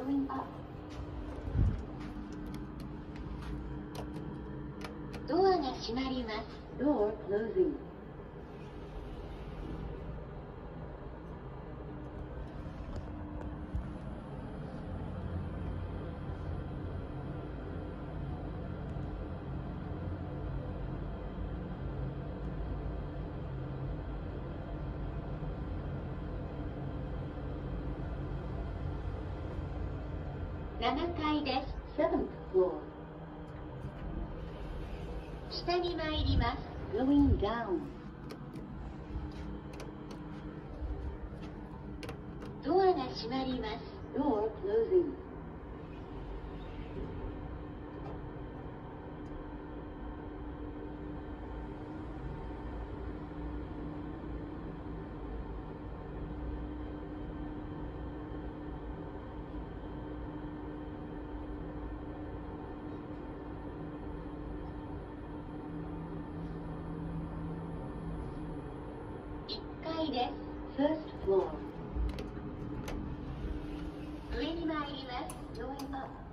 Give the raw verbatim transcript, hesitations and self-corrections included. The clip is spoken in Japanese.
Going up. ドアが閉まります。Door closing. ななかいです。Seventh floor. 下に参ります。Going down. ドアが閉まります。Door closing. いっかいです。First floor. 上に参ります。Going up.